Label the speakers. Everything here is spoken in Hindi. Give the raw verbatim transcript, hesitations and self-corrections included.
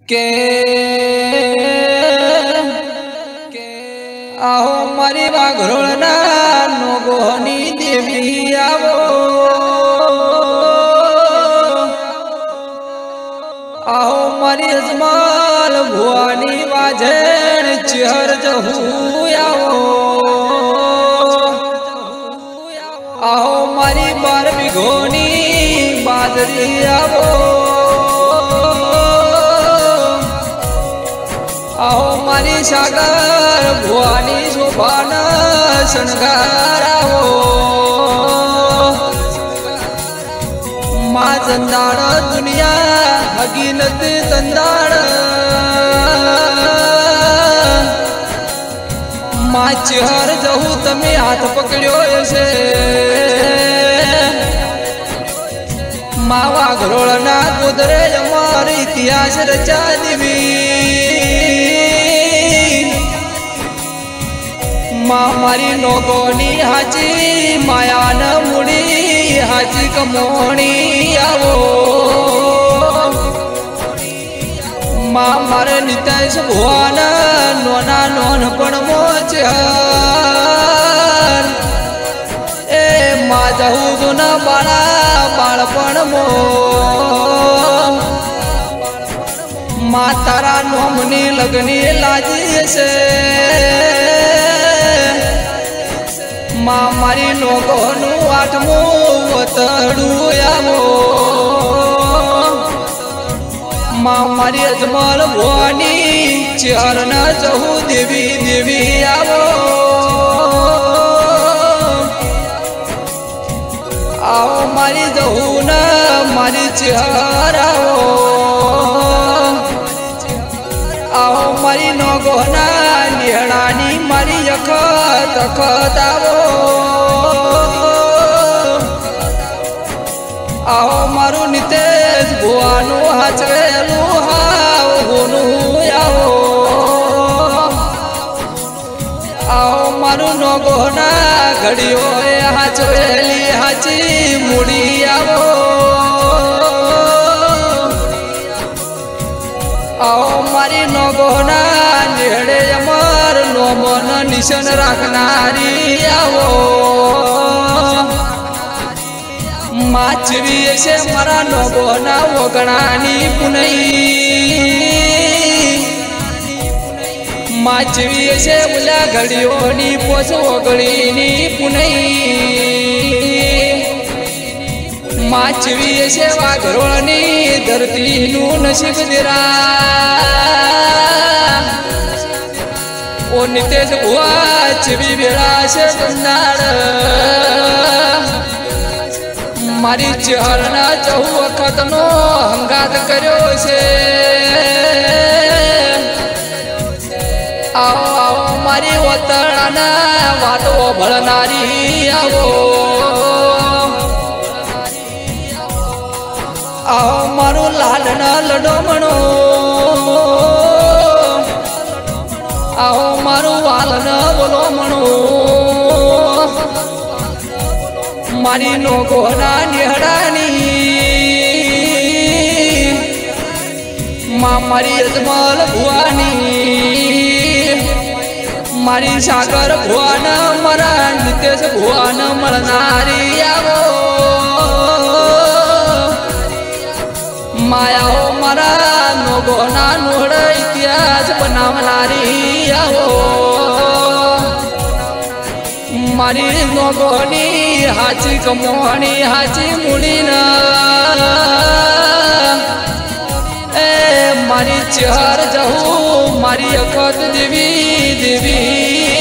Speaker 1: के आओ मारी वाघरोळना नोगोनी देवी आवो आओ मारी अजमाल भुवानी वाजेण चिहर जहू आवो आओ मारी बार बिघोनी बाजरी आवो आओ मारी सागर भुवानी शोभान शणगार आवो मा चंदाड़ दुनिया हकीनत तंदाड़ मा चिहर जहू तमे हाथ पकड़ो से मा वाघरोळना गोदरे अमर इतिहास रचा देवी मा मारी नोगोनी हाची मायान मुड़ी हाची कमोणी आवो मा मारे नितेश भुवन नोना नोनपण मोच ए मा जहू जुना बाळा बाळपण मो मा तारा नोमनी लगनी लाजी से मा मारी नोगोनु आठमो वतडू आवो मा मारी अजमल भुवानी चिहरन जहू देवी देवी आवो आओ मारी जहू न मारी चिहर आवो आओ मारी नोगोना निहळानी मारी यखत अखत आवो आओ मारू नितेश भुवानु हाचवेलू हाव होनू आवो आओ मारू नोगोना घड़ियो हाचवेली हाची मुड़ी आवो आओ मारी नोगोना निहळे अमर नोमन निशन राखनारी आवो माचवी से मरा नोगोना वगणानी पुनई माचवी से उल्या घड़ियोनी पोस वगळीनी पुनई माचवी से वाघरोळनी धरती नू नशीब दिरा ओ नितेश भुवा चिवी बेड़ा से चंदाड़ मारी चिहरना जहू वखत नो हंगात कर्यो से आओ आओ मारी वतळाना वातो भळनारी आवो आओ मारू लालन लडो मणो आओ मारू वालन बोलो मणो मारी नोगोना निहळानी मा मारी अजमल भुवानी मारी सागर भुवन मरा नितेश भुवन मळनारी आवो माया हो मरा नोगोना नोड इतिहास बनावनारी आवो मारी नोगोनी हाची कमोणी हाची मुडीन ए मारी चिहर जहू मारी अखत देवी देवी